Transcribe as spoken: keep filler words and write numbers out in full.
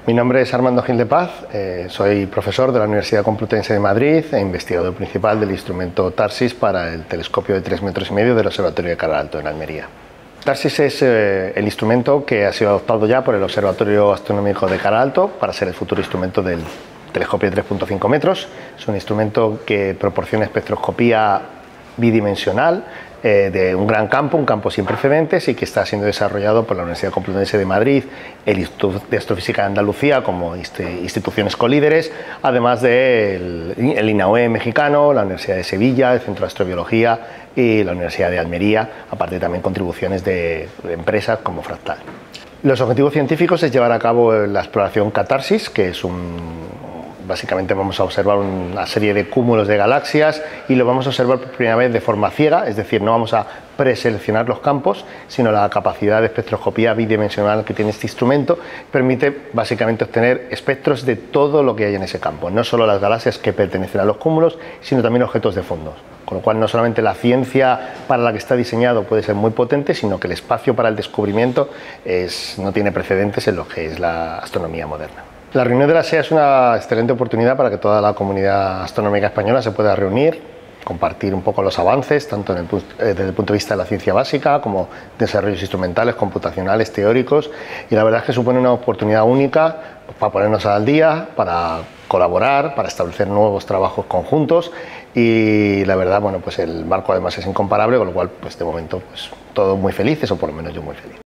Mi nombre es Armando Gil de Paz, eh, soy profesor de la Universidad Complutense de Madrid e investigador principal del instrumento TARSIS para el telescopio de tres metros y medio del Observatorio de Cara Alto en Almería. TARSIS es eh, el instrumento que ha sido adoptado ya por el Observatorio Astronómico de Cara Alto para ser el futuro instrumento del telescopio de tres punto cinco metros. Es un instrumento que proporciona espectroscopía bidimensional eh, de un gran campo, un campo sin precedentes, y que está siendo desarrollado por la Universidad Complutense de Madrid, el Instituto de Astrofísica de Andalucía como instituciones colíderes, además del el INAOE mexicano, la Universidad de Sevilla, el Centro de Astrobiología y la Universidad de Almería, aparte también contribuciones de, de empresas como Fractal. Los objetivos científicos es llevar a cabo la exploración Catarsis, que es un Básicamente vamos a observar una serie de cúmulos de galaxias y lo vamos a observar por primera vez de forma ciega, es decir, no vamos a preseleccionar los campos, sino la capacidad de espectroscopía bidimensional que tiene este instrumento permite básicamente obtener espectros de todo lo que hay en ese campo, no solo las galaxias que pertenecen a los cúmulos, sino también objetos de fondo. Con lo cual no solamente la ciencia para la que está diseñado puede ser muy potente, sino que el espacio para el descubrimiento es, no tiene precedentes en lo que es la astronomía moderna. La reunión de la S E A es una excelente oportunidad para que toda la comunidad astronómica española se pueda reunir, compartir un poco los avances, tanto en el, desde el punto de vista de la ciencia básica como desarrollos instrumentales, computacionales, teóricos, y la verdad es que supone una oportunidad única para ponernos al día, para colaborar, para establecer nuevos trabajos conjuntos, y la verdad, bueno, pues el marco además es incomparable, con lo cual pues de momento pues todos muy felices, o por lo menos yo muy feliz.